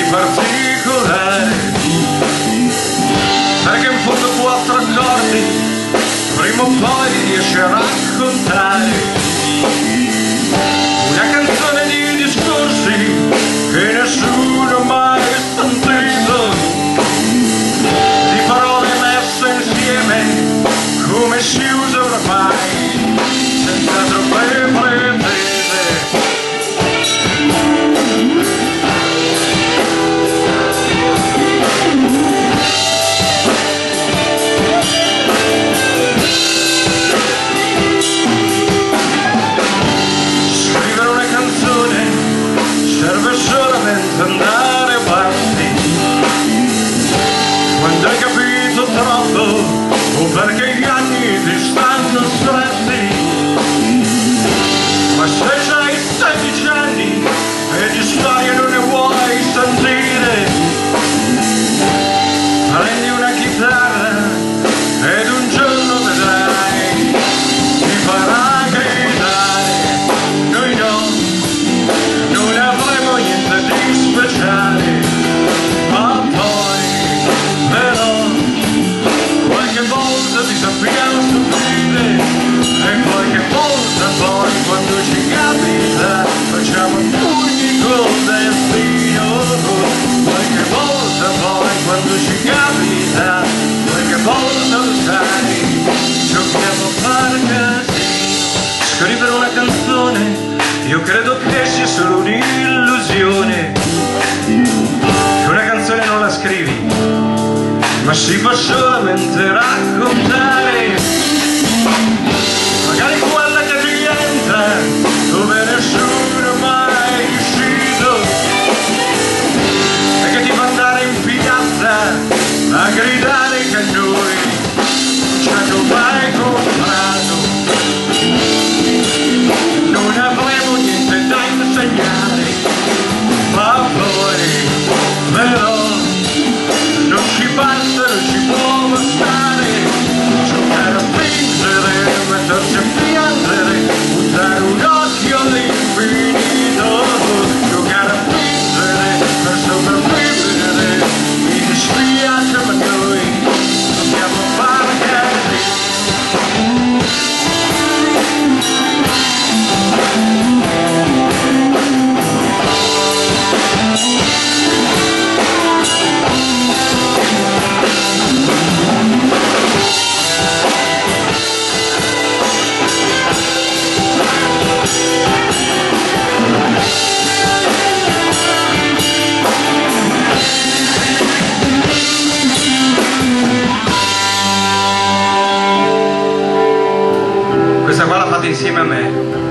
particolare, perché in fondo 4 accordi prima o poi riesci a raccontare una canzone di discorsi che nessuno ha mai sentito, di parole messe insieme come si usa oramai, senza troppe pretese. Serve solamente andare avanti quando hai capito troppo o perché gli anni ti stanno stretti, ma se c'hai 16 anni e di storia non ne vuoi sentire, prendi una chitarra ed un giorno vedrai ti farà gridare. Noi no, non avremo niente di speciale, ma poi però qualche volta ti sappiamo stupire e qualche volta poi quando ci capita facciamo pugni col destino, qualche volta poi quando ci capita, qualche volta lo sai, giochiamo a fare casino. Scrivere una canzone io credo che sia solo un'illusione, che una canzone non la scrivi, ma si fa solamente raccontare, magari quella che rientra dove nessuno è mai riuscito e che ti fa andare in piazza a gridare che a noi ci hanno mai comprato. Non avremo niente da insegnare, ma poi però non ci basta, non ci può bastare giocare a fingere, mettersi a piangere, buttare un occhio all'infinito, giocare a fingere per sopravvivere. Mi dispiace ma noi dobbiamo fare casino. Questa qua la fate insieme a me.